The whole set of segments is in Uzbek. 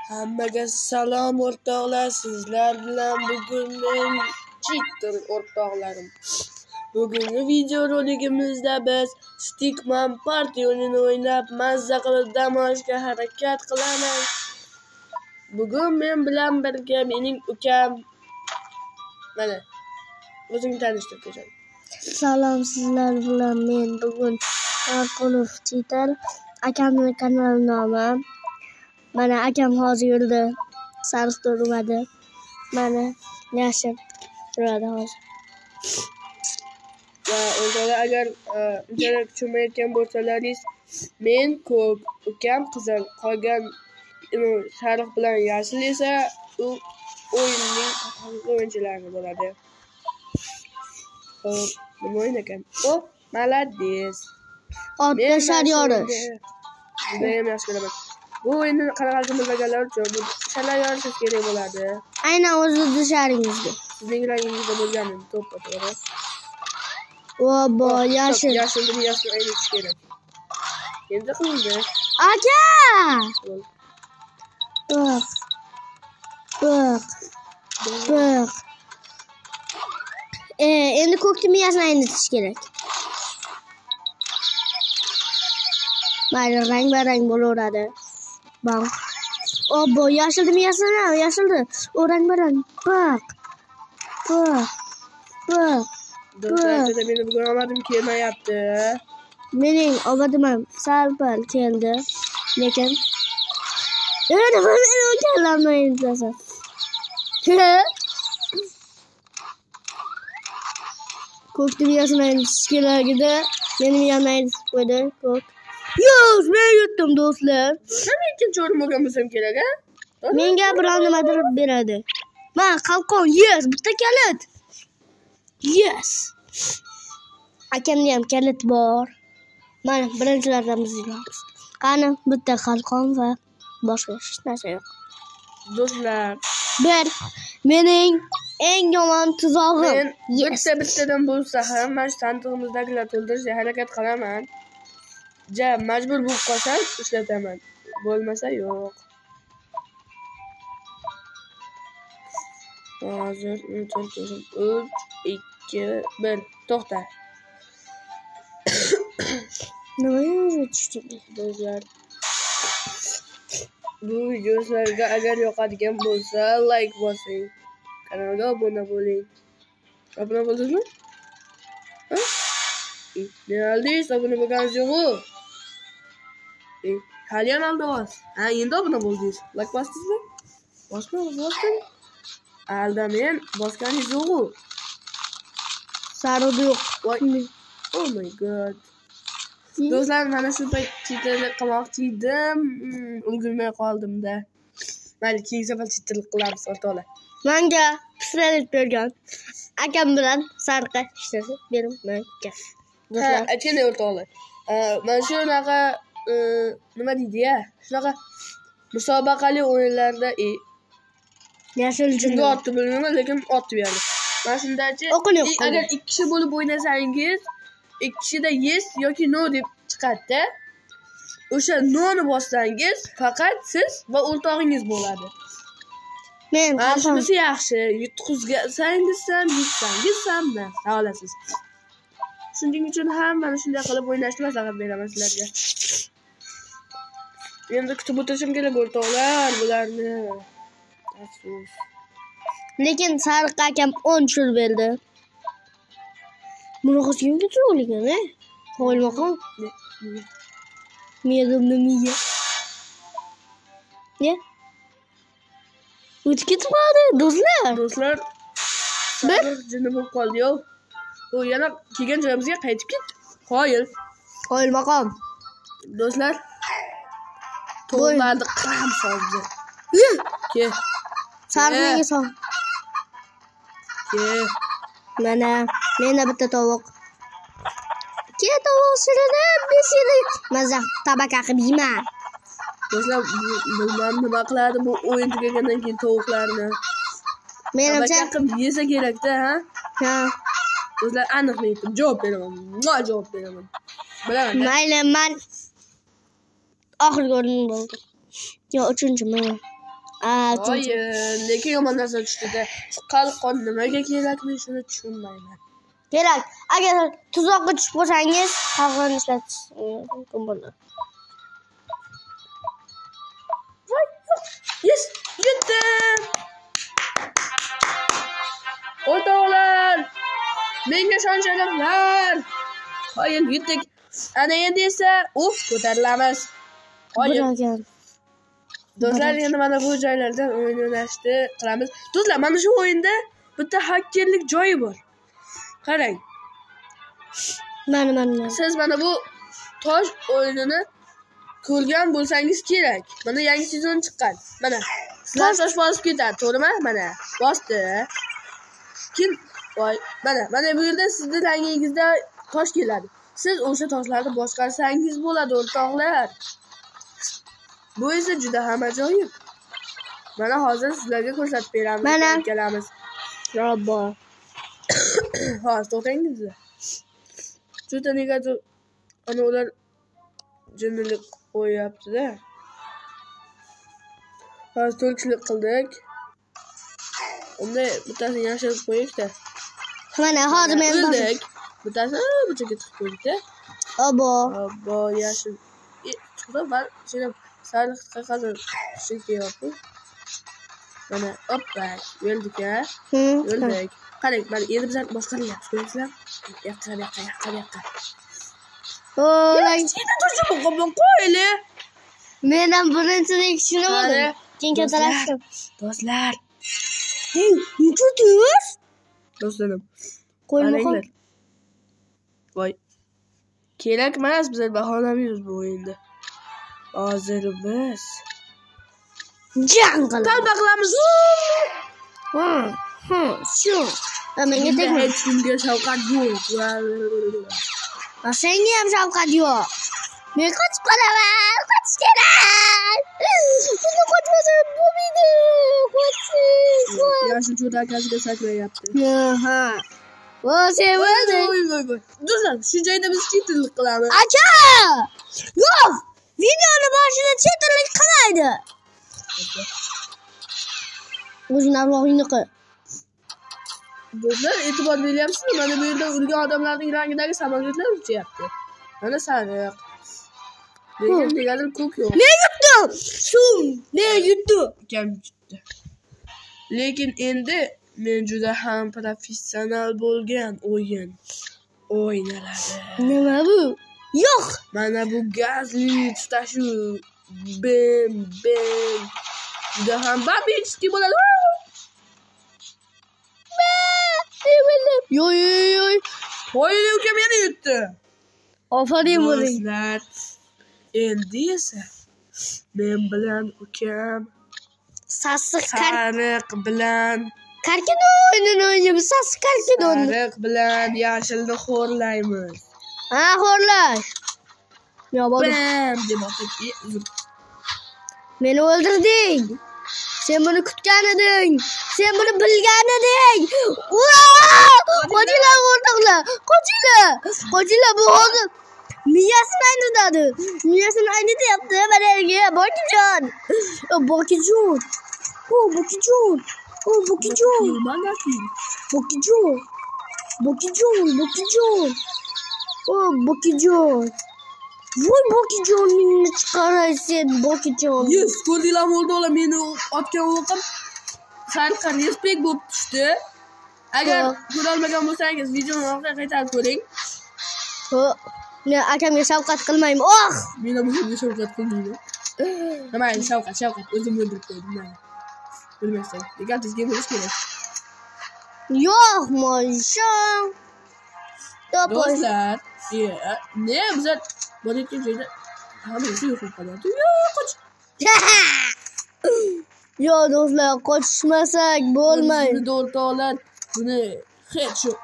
Hammaga salom o'rtoqlar, sizlar bilan bugun men cheater o'rtoqlarim. Bugungi videorolikimizda biz Stiman Party o'yinini o'ynab mazza qilib dam olishga harakat qilaman. Bugun men bilan birga mening ukam, mana o'zingni tanishtir ko'rsat. Salom, sizlar bilan men bugun Arqulov cheater akamning kanali nomi. Mana akam hozir yurdi, sariq turmadi. Mana yaxshi turadi hozir. Va o'zinglar agar unchalik tushunmayotgan bo'lsalaringiz, men ko'k, ukam qizil, qolgan sariq bilan yashil esa u o'yinning haqiqiy o'yinchilari bo'ladi. Xo'p, nima o'yin ekan? O, malades. Otda shar yorish. Judayam yaxshi ko'raman. Bu o'yinni qanaqaligini bilmaganlar uchun bu shalar yorishingiz kerak bo'ladi. Aynan o'zingizni sharingizga. Sizning rangingizda bo'lganini to'g'ri. Vobo, yashil. Yashilni yashil aynish kerak. Endi qildi. Aka! Bak. Endi ko'kni miyasini aynitish kerak. Mayli, rang-barang bo'laveradi. Bak. Obbo, yashilni miyasini, yashilni. O rang-barang. Bak. Do'stlar, meni bugun omadim kelmayapti. Mening omadim ham sal-pal keldi. Lekin nima meni o'lganlarni aytlasan. Ko'kni miyasini aynitish kerak edi. Meni miyamni aynitib qo'ydi ko'k. Yo'q, men yutdim do'stlar. Nima ikkinchi o'rin bo'lgan bo'lsam kerak, a? Menga biror nimadir beradi. Mana qalqon, yes, bitta kalit. Yes. Akamda ham kalit bor. Mana birinchilardan biz yuramiz. Qani, bitta qalqon va boshqa hech narsa yo'q. Do'stlar, mening eng yomon tuzog'im. Men bittadan bo'lsa ham mana shu sandig'imizdagilarni to'ldirishga harakat qilaman. Majbur bo'lib qolsam ishlataman. Bo'lmasa yo'q. Hozir 3, 2, 1, to'xta. Nima yozishdingiz do'stlar? Bu videolarga agar yoqadigan bo'lsa, like bosing. Kanalga obuna bo'ling. Obuna bo'ldingizmi? Ha? Nealdingiz, obuna bo'lganingiz yo'q-ku. Hali ham aldingiz. Ha, endi obuna bo'ldingiz. Like bosdingizmi? Bosdim. Aldamen bosganingiz yo'q-ku. Sariq yo'q. Oh my god. Do'stlar, mana shu payt cheaterlik qilmoqchi edim. Ulgurmay qoldim-da. Mayli, keyingi safar cheaterlik qilamiz, o'rtoqlar. Menga pistolet bergan. Akam bilan sariqqa ishlasa bermayman. Do'stlar, aytganda o'rtoqlar. Mana shunaqa nima deydi-ya? Shunaqa musobaqali o'yinlarda yashil kimga otdi bilmayman, lekin otdi berdi. Mana shundachi, agar 2 kishi bo'lib o'ynasangiz, 2 kishida yes yoki no deb chiqadi. O'sha no ni bossangiz, faqat siz va o'rtog'ingiz bo'ladi. Men shunisi yaxshi, yutqizsangiz ham, yutsangiz ham narsa olasiz. Shuning uchun ham mana shunday qilib o'ynashni maslahat beraman sizlarga. Endi kutib o'tirishim kerak o'rtoqlar bularni. Afsus. Lekin sariq akam 10 tushirib berdi. Buni kimga tushirgan, Qo'yilmoqon. Miyadimni miya. Ne? O'tib ketib qoldi, do'stlar. Bir jinni bo'lib qoldi-yu. U yana kelgan joyimizga qaytib ketdi. Qo'yilmoqon. Do'stlar, to'g'larni qam soldi. Ke. Sariqga sol. Ke. Mana, menda bitta tovuq. Ke tovuq shirinib, beshirik. Maza tabaka qilib yeyman. Do'stlar, bilmam nima qiladi bu o'yin tugagandan keyin tovuqlarni. Menimcha qilib yesa kerak-da, ha? Do'stlar, aniq aytdim, javob beraman. Bilaman. Mayli, men oxirgi o'rin bo'ldim. Yo, 3-men. Voy, lekin yomon narsa tushdi-da. Qalqon nimaga kerak, men shuni tushunmayman. Kerak. Agar tuzoqqa tushib qolsangiz, qalqonni ishlatish mumkin bo'ladi. Voy, yes, yetdim. O'rtoqlar, menga ishonchinglar. Voy, yetdik. Ana endi esa, ko'tarilamiz. Voy. Do'stlar, endi mana bu joylardan o'yin o'ynashni qilamiz. Do'stlar, mana shu o'yinda bitta hakkerlik joyi bor. Qarang. Mana. Siz mana bu tosh o'yinini ko'rgan bo'lsangiz kerak. Mana yangi sezon chiqqan. Mana. Sizlar tosh bosib ketadi, to'g'rimi? Mana, bosdi. Voy, mana bu yerda sizning rangingizda tosh keladi. Siz o'sha toshlarni boshqarsangiz bo'ladi, o'rtoqlar. Bu esa juda ham ajoyib. Mana hozir sizlarga ko'rsatib beramiz. Mana kelamiz. Robbo. Hozir to'xtangiz. Juda negadir ana ular jinnilik qo'yapti-da. Hozir to'rtchilik qildik. Unda bittasini yashirib qo'ydik-da. Mana hozir men qildik. Bittasini bu yerga tiqib qo'ydik-da. Obbo, yashil. Chiqdi, men seni sariq qog'oz shikyapti. Mana, oppa, yo'ldik-a. Yo'ldik. Qarang, mana endi biz boshqaryapmiz, ko'ringizlar. Yoqqa. Qo'yli. Men ham birinchini tushunmadim. Keyin katalashdim. Do'stlar. Nechutiz? Do'stlarim. Qo'ymoq. Voy. Kerak emas, biz bahonamaymiz bu o'yinda. Hozir biz jang qilamiz. Talba qilamiz. Shu. Menga tegma. Hech kimga shavqat yo'q. Senga ham shavqat yo'q. Men qochib qolaman. Qochish kerak. Buni qochmasam bo'lmaydi. Yoshi cho'ta akasiga saklayapti. Sen bo'ldi. Voy. Do'stlar, shu joyda biz chetillik qilamiz. Aka! Yo'q. Videoni boshida chetillik qilmaydi. O'zing avlog'ingni qil. Do'stlar, e'tibor beryapsizmi? Mana bu yerda urgan odamlarning rangidagi samolyotlar uchyapti. Mana sariq. Lekin negadir ko'k yo'q. Men yutdim. Men yutdim. Kam yutdi. Lekin endi men juda ham professional bo'lgan o'yin o'ynaladi. Nima bu? Yo'q. Mana bu gazli tutashu bim. Juda ham babinski bo'ladi. Yo'y. Qo'yli uka meni yutdi. Ofarin bo'ling. Do'stlar, endi esa men bilan ukam sariq bilan karkidon o'yinini o'ynaymiz. Karkidon. Sariq bilan yashilni xo'rlaymiz. Xo'rlash. Bam deb otib. Meni o'ldirding. Sen buni kutgan eding. Sen buni bilgan eding. Qo'chinglar o'rtoqlar. Qo'chinglar bu hozir miyasini aynitadi. Miyasini aynityapti. Mana yerga Bokijon. Bokijon. Voy Bokijoningni chiqaraysen, Bokijon. Yes, ko'rdinglarmi o'rtoqlar, meni otgan o'qim sariqqa respekt bo'lib tushdi. Agar ko'rolmagan bo'lsangiz, videoni orqaga qaytarib ko'ring. Men akamga shavqat qilmayman. Men ham o'zimga shavqat qilmayman. Nima, shavqat, o'zim o'ldirib qo'ydim. Bilmasang, lekin sizga bo'lish kerak. Yo'q, mo'sham. Do'stlar, ne biz bo'layotgan joyda hammasi yo'q qoladi. Qoch. Yo'q, do'stlar, qochishmasak bo'lmaydi. Sizni o'rtoqlar buni hech yo'q.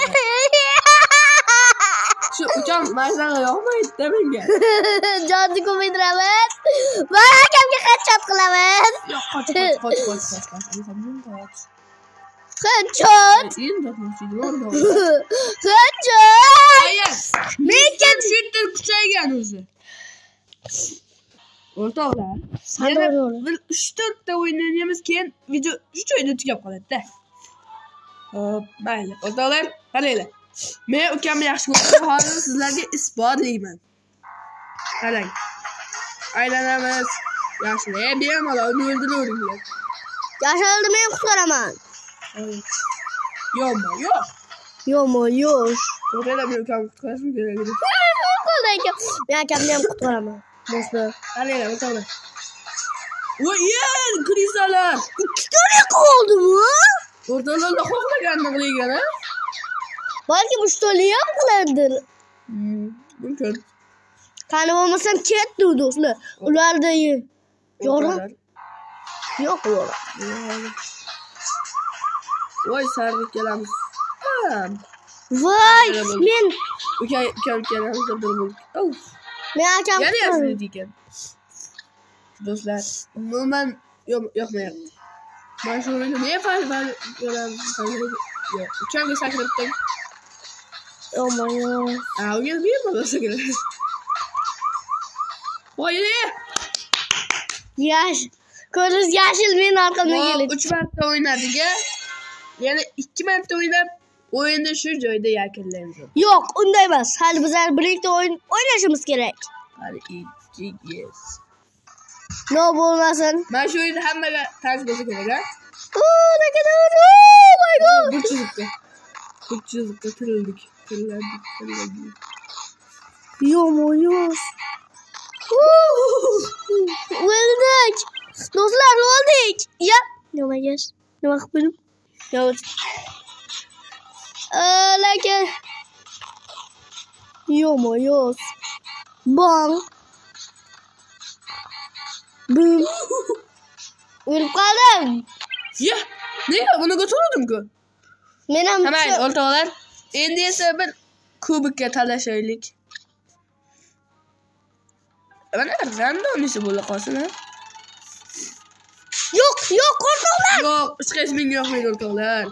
Shu ukam mazzaga yoqmaydi menga. Jonni ko'paytiraman. Va akamga headshot qilaman. Yo'q, qoch. Headshot. Men ketishdir kuchaygan o'zi. O'rtoqlar. Yana bir 3-4 ta o'yin o'ynaymiz, keyin video 3 o'yinda tugab qoladi-da. Hop, mayli. O'rtoqlar, qaranglar. Men ukamni yaxshi ko'raman, hozir sizlarga isbotlayman. Qarang. Aylanamiz. Yaxshilab bemalol o'ldiravering. Yashilni men qutqaraman. Yo'qmi? Yo'q. Yo'qmi? Yo'q. To'g'ri, men ukamni qutqarishim kerak edi. Men akamni ham qutqaraman. Do'stlar. Qaranglar, o'rtoqlar. Voy, krisalar. 2 tane qoldimi? O'rtoqlar xohlaganini qilgan, ha? Balki bu stoli ham qilardir. Mumkin. Qani bo'lmasam ketdi do'stlar. Ularda yo'q. Yo'q bo'ladi. Voy, sarg'i kelamiz. Voy, men kelamiz bo'ldi. Men akam yana yaxshi ekan. Do'stlar, umuman yo'qmayapti. Men shu o'yinda ne fayda yo'q. Ukamga sakrabdim. Yo'q. O'yin bemalol sakrab. Voy, yash. Ko'riz yashil men orqamdan keladi. 3 marta o'ynadiga. Yana 2 marta o'ynab, o'yinni shu joyda yakunlaymiz. Yo'q, unday emas. Hali bizlar birlikda o'ynashimiz kerak. Hali 2 yes. No bo'lmasin. Men shu o'yinda hammaga tanish bo'lsa kerak, ha? Oh my god. Bir chiziqqa tirildik. Yo'q. O'ldik. Do'stlar, o'ldik. Ya, nima qish? Nima qilib? Yo'q. Lekin yo'q. Bong. Bum. O'lib qoldim. Ya, nega buni ko'tardim-ku? Men ham mayli, o'rtoqlar. Endi esa bir kubikka talashaylik. Mana randomisi bo'la qolsin, ha? Yo'q, o'rtoqlar. Yo'q, hech qaysi menga yoqmaydi, o'rtoqlar.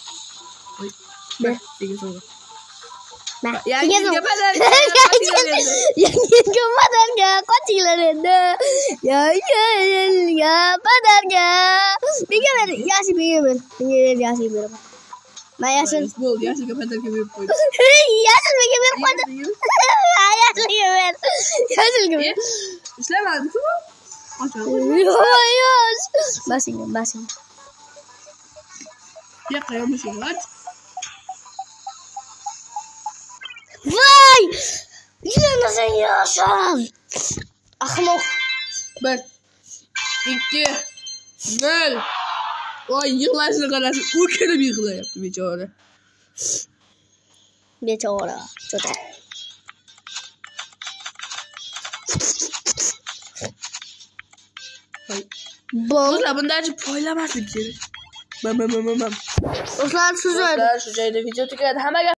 Yangiga badalga qochinglar endi. Yangiga badalga. Menga ber, yashil menga ber. Yashil beraman. Men yashil. Bo'ldi, yashilga badalga berib qo'ydim. Yashil menga berib qo'ydim. Yashilga ber. Yashilga ber. Ishlamadi-ku. Yo'q. Basing. Yo'q, yo'q. Voy! Yana sen yashil. Ahmoq. 1 2 0. Voy, yig'lashni qarasi. U kelib yig'layapti, bechora. Cho'ta. Do'stlar, bundan poylamaslik kerak. Do'stlar, shu joyda video tugadi. Hammaga